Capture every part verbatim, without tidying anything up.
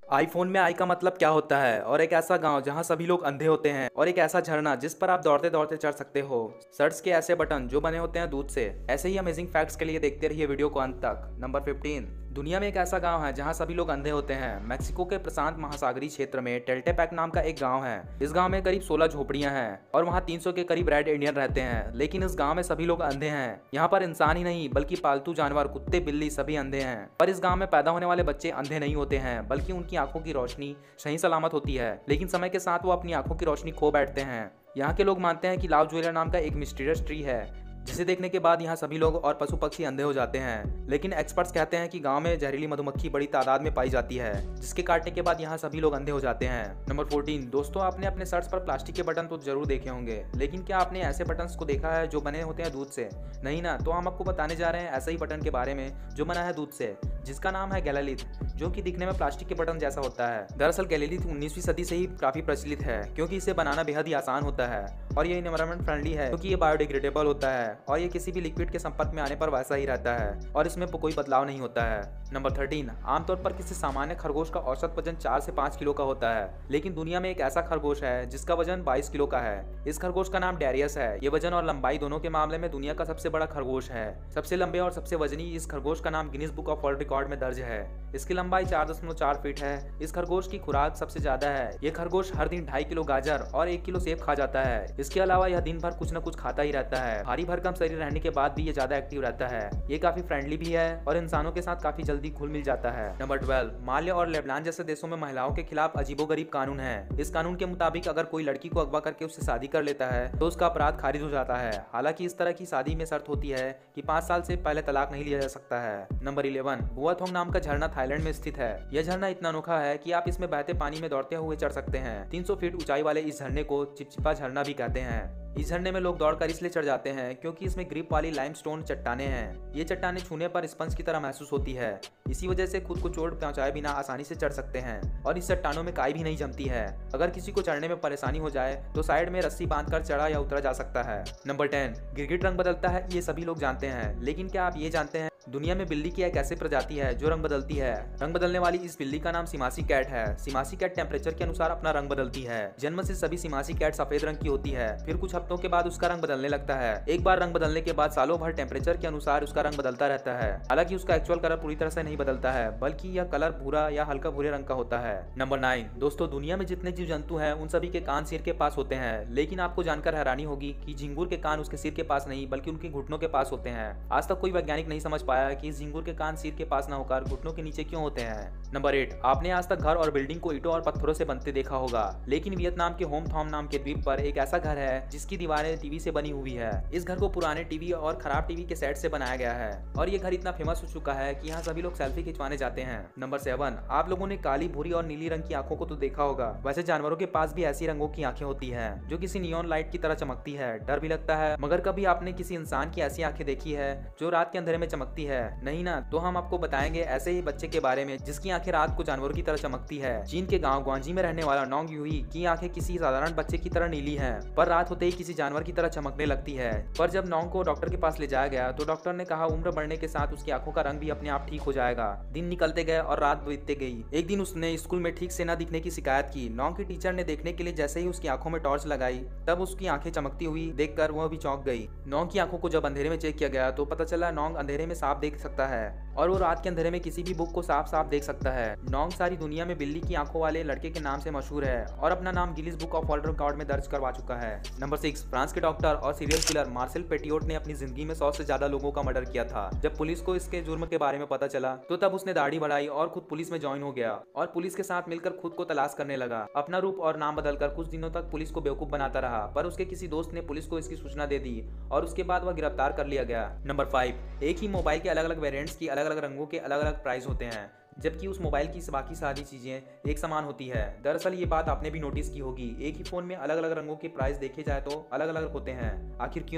IPhone में आई का मतलब क्या होता है और एक ऐसा गांव जहां सभी लोग अंधे होते हैं और एक ऐसा झरना जिस पर आप दौड़ते दौड़ते चढ़ सकते हो। सर्च के ऐसे बटन जो बने होते हैं दूध से। ऐसे ही अमेजिंग फैक्ट्स के लिए देखते रहिए वीडियो को अंत तक। नंबर फिफ्टीन, दुनिया में एक ऐसा गांव है जहां सभी लोग अंधे होते हैं। मेक्सिको के प्रशांत महासागरीय क्षेत्र में टेल्टेपैक नाम का एक गांव है। इस गांव में करीब सोलह झोपड़ियां हैं और वहां तीन सौ के करीब रेड इंडियन रहते हैं। लेकिन इस गांव में सभी लोग अंधे हैं। यहाँ पर इंसान ही नहीं बल्कि पालतू जानवर, कुत्ते, बिल्ली सभी अंधे हैं। पर इस गांव में पैदा होने वाले बच्चे अंधे नहीं होते हैं बल्कि उनकी आंखों की रोशनी सही सलामत होती है। लेकिन समय के साथ वो अपनी आंखों की रोशनी खो बैठते हैं। यहाँ के लोग मानते हैं कि लाव ज्वेलर नाम का एक मिस्टीरियस ट्री है जिसे देखने के बाद यहाँ सभी लोग और पशु पक्षी अंधे हो जाते हैं। लेकिन एक्सपर्ट्स कहते हैं कि गांव में जहरीली मधुमक्खी बड़ी तादाद में पाई जाती है जिसके काटने के बाद यहाँ सभी लोग अंधे हो जाते हैं। नंबर फोर्टीन, दोस्तों आपने अपने शर्ट्स पर प्लास्टिक के बटन तो जरूर देखे होंगे, लेकिन क्या आपने ऐसे बटन्स को देखा है जो बने होते हैं दूध से? नहीं ना, तो हम आपको बताने जा रहे हैं ऐसे ही बटन के बारे में जो बना है दूध से, जिसका नाम है गैलालिथ, जो कि दिखने में प्लास्टिक के बटन जैसा होता है। दरअसल गैलालिथ उन्नीसवीं सदी से ही काफी प्रचलित है क्योंकि इसे बनाना बेहद ही आसान होता है और ये एनवायरमेंट फ्रेंडली है क्योंकि ये बायोडिग्रेडेबल होता है और ये किसी भी लिक्विड के संपर्क में आने पर वैसा ही रहता है और इसमें कोई बदलाव नहीं होता है। नंबर थर्टीन, आमतौर पर किसी सामान्य खरगोश का औसत वजन चार से पाँच किलो का होता है, लेकिन दुनिया में एक ऐसा खरगोश है जिसका वजन बाईस किलो का है। इस खरगोश का नाम डेरियस है। ये वजन और लंबाई दोनों के मामले में दुनिया का सबसे बड़ा खरगोश है। सबसे लंबे और सबसे वजनी इस खरगोश का नाम Guinness book of world record में दर्ज है। इसकी लंबाई चार दशमलव चार फीट है। इस खरगोश की खुराक सबसे ज्यादा है। ये खरगोश हर दिन ढाई किलो गाजर और एक किलो सेब खा जाता है। इसके अलावा यह दिन भर कुछ न कुछ खाता ही रहता है। भारी भरकम शरीर रहने के बाद भी ये ज्यादा एक्टिव रहता है। ये काफी फ्रेंडली भी है और इंसानों के साथ काफी जल्दी घुल मिल जाता है। नंबर ट्वेल्व, माल्य और लेबनान जैसे देशों में महिलाओं के खिलाफ अजीबोगरीब कानून है। इस कानून के मुताबिक अगर कोई लड़की को अगवा करके उससे शादी कर लेता है तो उसका अपराध खारिज हो जाता है। हालांकि इस तरह की शादी में शर्त होती है कि पाँच साल से पहले तलाक नहीं लिया जा सकता है। नंबर इलेवन, बुआथोंग नाम का झरना थाईलैंड में स्थित है। यह झरना इतना अनोखा है कि आप इसमें बहते पानी में दौड़ते हुए चढ़ सकते हैं। तीन सौ फीट ऊंचाई वाले इस झरने को चिपचिपा झरना भी कहते हैं। इस झरने में लोग दौड़कर इसलिए चढ़ जाते हैं क्योंकि इसमें ग्रिप वाली लाइमस्टोन चट्टानें हैं। ये चट्टानें छूने पर स्पंज की तरह महसूस होती है। इसी वजह से खुद को चोट पहुंचाए बिना आसानी से चढ़ सकते हैं और इस चट्टानों में काई भी नहीं जमती है। अगर किसी को चढ़ने में परेशानी हो जाए तो साइड में रस्सी बांधकर चढ़ा या उतरा जा सकता है। नंबर टेन, गिरगिट रंग बदलता है, ये सभी लोग जानते हैं, लेकिन क्या आप ये जानते हैं दुनिया में बिल्ली की एक ऐसी प्रजाति है जो रंग बदलती है? रंग बदलने वाली इस बिल्ली का नाम सिमासी कैट है। सिमासी कैट टेम्परेचर के अनुसार अपना रंग बदलती है। जन्म से सभी सिमासी कैट सफेद रंग की होती है, फिर कुछ हफ्तों के बाद उसका रंग बदलने लगता है। एक बार रंग बदलने के बाद सालों भर टेम्परेचर के अनुसार उसका रंग बदलता रहता है। हालांकि उसका एक्चुअल कलर पूरी तरह से नहीं बदलता है, बल्कि यह कलर भूरा या हल्का भूरे रंग का होता है। नंबर नाइन, दोस्तों दुनिया में जितने जीव जंतु हैं उन सभी के कान सिर के पास होते हैं, लेकिन आपको जानकर हैरानी होगी कि झिंगुर के कान उसके सिर के पास नहीं बल्कि उनके घुटनों के पास होते हैं। आज तक कोई वैज्ञानिक नहीं समझ पाया कि इस झिंगुर कान सिर के पास न होकर घुटनों के नीचे क्यों होते हैं। नंबर एट, आपने आज तक घर और बिल्डिंग को ईंटों और पत्थरों से बनते देखा होगा, लेकिन वियतनाम के होम थॉम नाम के द्वीप पर एक ऐसा घर है जिसकी दीवारें टीवी से बनी हुई है। इस घर को पुराने टीवी और खराब टीवी के सेट से बनाया गया है और ये घर इतना फेमस हो चुका है कि यहाँ सभी लोग सेल्फी खिंचवाने जाते हैं। नंबर सेवन, आप लोगों ने काली, भूरी और नीली रंग की आंखों को तो देखा होगा। वैसे जानवरों के पास भी ऐसी रंगों की आंखें होती है जो किसी नियॉन लाइट की तरह चमकती है। डर भी लगता है, मगर कभी आपने किसी इंसान की ऐसी आंखें देखी है जो रात के अंधेरे में चमकती है? नहीं ना, तो हम आपको बताएंगे ऐसे ही बच्चे के बारे में जिसकी आंखें रात को जानवरों की तरह चमकती है। चीन के गांव ग्वांजी में रहने वाला नोंग यूही की आंखें किसी साधारण बच्चे की तरह नीली हैं, पर रात होते ही किसी जानवर की तरह चमकने लगती है। पर जब नोंग को डॉक्टर के पास ले जाया गया तो डॉक्टर ने कहा उम्र बढ़ने के साथ उसकी आंखों का रंग भी अपने आप ठीक हो जाएगा। दिन निकलते गए और रात बीतते गई। एक दिन उसने स्कूल में ठीक से न दिखने की शिकायत की। नोंग की टीचर ने देखने के लिए जैसे ही उसकी आंखों में टॉर्च लगाई तब उसकी आंखें चमकती हुई देखकर वह भी चौंक गई। नोंग की आंखों को जब अंधेरे में चेक किया गया तो पता चला नोंग अंधेरे में साफ देख सकता है और वो रात के अंधेरे में किसी भी बुक को साफ साफ देख सकता है। नोंग सारी दुनिया में बिल्ली की आंखों वाले लड़के के नाम से मशहूर है और अपना नाम Guinness book of world record में दर्ज करवा चुका है। नंबर सिक्स, फ्रांस के डॉक्टर और सीरियल किलर मार्सेल पेटियोट ने अपनी जिंदगी में सौ से ज्यादा लोगों का मर्डर किया था। जब पुलिस को इसके जुर्म के बारे में पता चला तो तब उसने दाढ़ी बढ़ाई और खुद पुलिस में ज्वाइन हो गया और पुलिस के साथ मिलकर खुद को तलाश करने लगा। अपना रूप और नाम बदलकर कुछ दिनों तक पुलिस को बेवकूफ बनाता रहा, पर उसके किसी दोस्त ने पुलिस को इसकी सूचना दे दी और उसके बाद वह गिरफ्तार कर लिया गया। नंबर फाइव, एक ही मोबाइल के अलग अलग वेरिएंट्स की अलग अलग रंगों के अलग अलग प्राइस होते हैं, जबकि उस मोबाइल की बाकी सारी चीजें एक समान होती है। दरअसल ये बात आपने भी नोटिस की होगी, एक ही फोन में अलग अलग रंगों के प्राइस देखे जाए तो अलग अलग होते हैं। आखिर क्यों?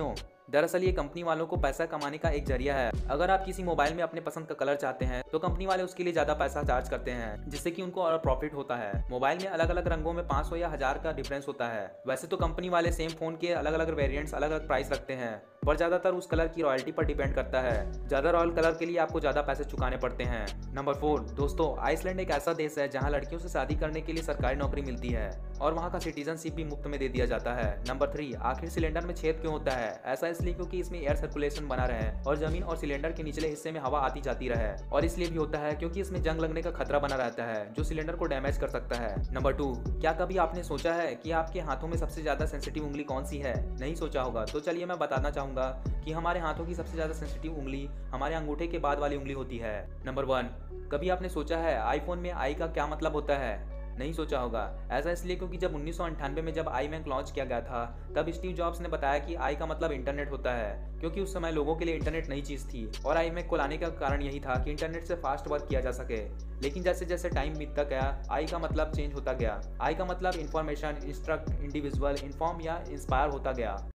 दरअसल ये कंपनी वालों को पैसा कमाने का एक जरिया है। अगर आप किसी मोबाइल में अपने पसंद का कलर चाहते हैं तो कंपनी वाले उसके लिए ज्यादा पैसा चार्ज करते हैं, जिससे कि उनको और प्रॉफिट होता है। मोबाइल में अलग अलग रंगों में पाँच सौ या हजार का डिफरेंस होता है। वैसे तो कंपनी वाले सेम फोन के अलग अलग वेरिएंट्स अलग अलग प्राइस रखते हैं, पर ज्यादातर उस कलर की रॉयल्टी पर डिपेंड करता है। ज्यादा रॉयल कलर के लिए आपको ज्यादा पैसे चुकाने पड़ते हैं। नंबर फोर दोस्तों, आइसलैंड एक ऐसा देश है जहाँ लड़कियों से शादी करने के लिए सरकारी नौकरी मिलती है और वहाँ का सिटीजनशिप भी मुफ्त में दे दिया जाता है। नंबर थ्री, आखिर सिलेंडर में छेद क्यों होता है? ऐसा इसलिए क्योंकि इसमें एयर सर्कुलेशन बना रहे और जमीन और सिलेंडर के निचले हिस्से में हवा आती जाती रहे, और इसलिए भी होता है क्योंकि इसमें जंग लगने का खतरा बना रहता है जो सिलेंडर को डैमेज कर सकता है। नंबर टू, क्या कभी आपने सोचा है कि आपके हाथों में सबसे ज्यादा सेंसिटिव उंगली कौन सी है? नहीं सोचा होगा तो चलिए मैं बताना चाहूंगा कि हमारे हाथों की सबसे ज्यादा सेंसिटिव उंगली हमारे अंगूठे के बाद वाली उंगली होती है। नंबर वन, कभी आपने सोचा है आईफोन में आई का क्या मतलब होता है? नहीं सोचा होगा। ऐसा इसलिए क्योंकि जब उन्नीस सौ अंठानवे में जब आई मैक लॉन्च किया गया था तब स्टीव जॉब्स ने बताया कि आई का मतलब इंटरनेट होता है, क्योंकि उस समय लोगों के लिए इंटरनेट नई चीज थी और आई मैक को लाने का कारण यही था कि इंटरनेट से फास्ट वर्क किया जा सके। लेकिन जैसे जैसे टाइम बीतता गया आई का मतलब चेंज होता गया। आई का मतलब इंफॉर्मेशन, इंस्ट्रक्ट, इंडिविजुअल, इन्फॉर्म या इंस्पायर होता गया।